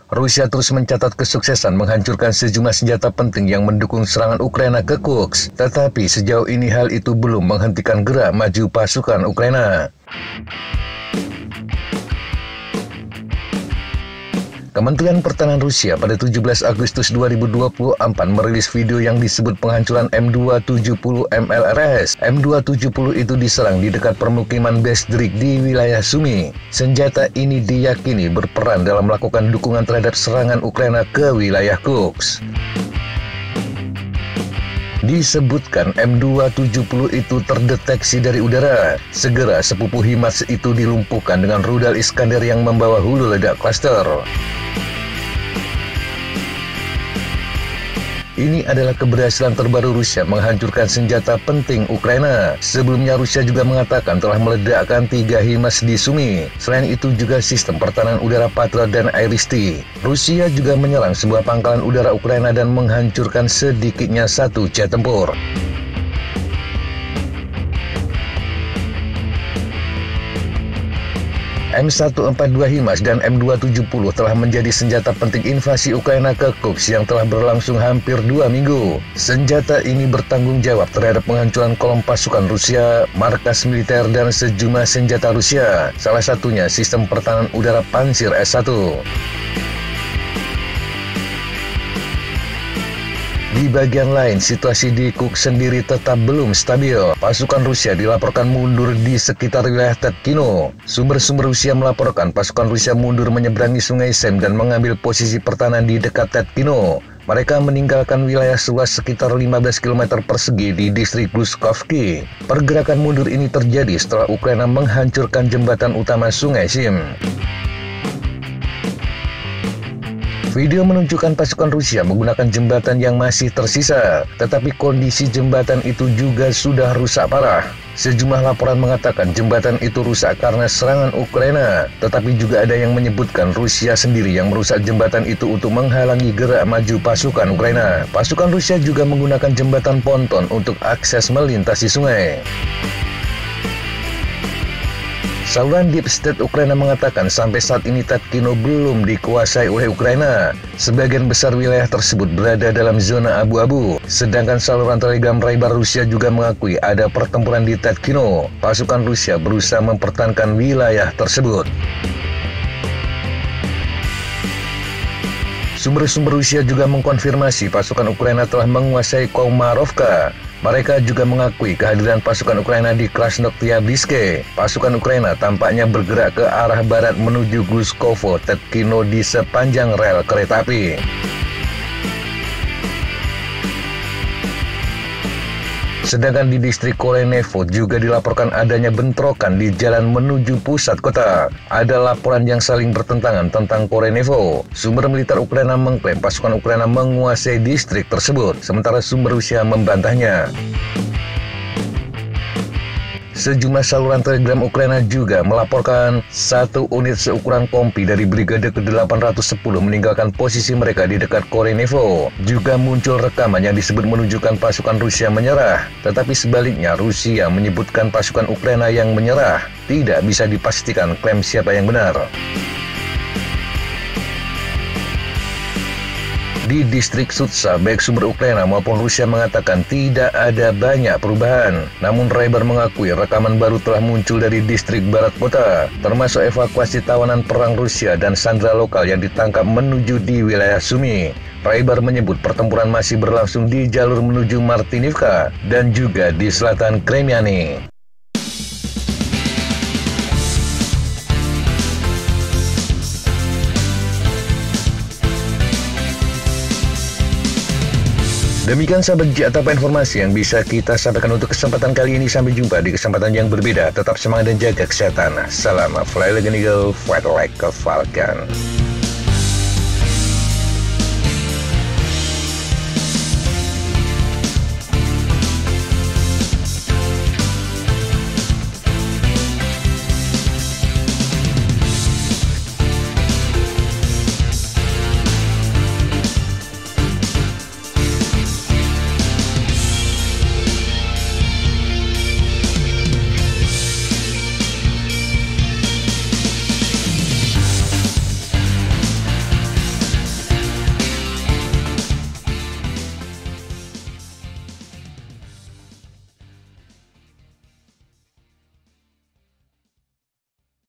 Rusia terus mencatat kesuksesan menghancurkan sejumlah senjata penting yang mendukung serangan Ukraina ke Kursk. Tetapi sejauh ini hal itu belum menghentikan gerak maju pasukan Ukraina. Kementerian Pertahanan Rusia pada 17 Agustus 2024 merilis video yang disebut penghancuran M270 MLRS. M270 itu diserang di dekat permukiman Bestrik di wilayah Sumy. Senjata ini diyakini berperan dalam melakukan dukungan terhadap serangan Ukraina ke wilayah Kursk. Disebutkan M270 itu terdeteksi dari udara. Segera sepupu HIMARS itu dilumpuhkan dengan rudal Iskander yang membawa hulu ledak klaster. Ini adalah keberhasilan terbaru Rusia menghancurkan senjata penting Ukraina. Sebelumnya Rusia juga mengatakan telah meledakkan 3 HIMARS di Sumy. Selain itu juga sistem pertahanan udara Patriot dan Iris-T. Rusia juga menyerang sebuah pangkalan udara Ukraina dan menghancurkan sedikitnya 1 jet tempur. M142 HIMARS dan M270 telah menjadi senjata penting invasi Ukraina ke Kursk yang telah berlangsung hampir 2 minggu. Senjata ini bertanggung jawab terhadap penghancuran kolom pasukan Rusia, markas militer, dan sejumlah senjata Rusia. Salah satunya sistem pertahanan udara Pansir S1. Di bagian lain, situasi di Kursk sendiri tetap belum stabil. Pasukan Rusia dilaporkan mundur di sekitar wilayah Tetkino. Sumber-sumber Rusia melaporkan pasukan Rusia mundur menyeberangi sungai Sem dan mengambil posisi pertahanan di dekat Tetkino. Mereka meninggalkan wilayah seluas sekitar 15 km persegi di distrik Gluskovki. Pergerakan mundur ini terjadi setelah Ukraina menghancurkan jembatan utama sungai Sem. Video menunjukkan pasukan Rusia menggunakan jembatan yang masih tersisa, tetapi kondisi jembatan itu juga sudah rusak parah. Sejumlah laporan mengatakan jembatan itu rusak karena serangan Ukraina, tetapi juga ada yang menyebutkan Rusia sendiri yang merusak jembatan itu untuk menghalangi gerak maju pasukan Ukraina. Pasukan Rusia juga menggunakan jembatan ponton untuk akses melintasi sungai. Saluran Deep State Ukraina mengatakan sampai saat ini Tetkino belum dikuasai oleh Ukraina. Sebagian besar wilayah tersebut berada dalam zona abu-abu. Sedangkan saluran Telegram Raibar Rusia juga mengakui ada pertempuran di Tetkino. Pasukan Rusia berusaha mempertahankan wilayah tersebut. Sumber-sumber Rusia juga mengkonfirmasi pasukan Ukraina telah menguasai Komarovka. Mereka juga mengakui kehadiran pasukan Ukraina di Krasnoyarsk. Pasukan Ukraina tampaknya bergerak ke arah barat menuju Gluskovo, Tetkino di sepanjang rel kereta api. Sedangkan di distrik Korenevo juga dilaporkan adanya bentrokan di jalan menuju pusat kota. Ada laporan yang saling bertentangan tentang Korenevo. Sumber militer Ukraina mengklaim pasukan Ukraina menguasai distrik tersebut, sementara sumber Rusia membantahnya. Sejumlah saluran Telegram Ukraina juga melaporkan 1 unit seukuran kompi dari Brigade ke-810 meninggalkan posisi mereka di dekat Korenevo. Juga muncul rekaman yang disebut menunjukkan pasukan Rusia menyerah, tetapi sebaliknya Rusia menyebutkan pasukan Ukraina yang menyerah. Tidak bisa dipastikan klaim siapa yang benar. Di distrik Sutsa, baik sumber Ukraina maupun Rusia mengatakan tidak ada banyak perubahan. Namun Raibar mengakui rekaman baru telah muncul dari distrik barat kota, termasuk evakuasi tawanan perang Rusia dan sandera lokal yang ditangkap menuju di wilayah Sumy. Raibar menyebut pertempuran masih berlangsung di jalur menuju Martinivka dan juga di selatan Kremiany. Demikian sahabat JATAPA informasi yang bisa kita sampaikan untuk kesempatan kali ini. Sampai jumpa di kesempatan yang berbeda. Tetap semangat dan jaga kesehatan. Salam Fly Like an Eagle, Fight Like a Falcon.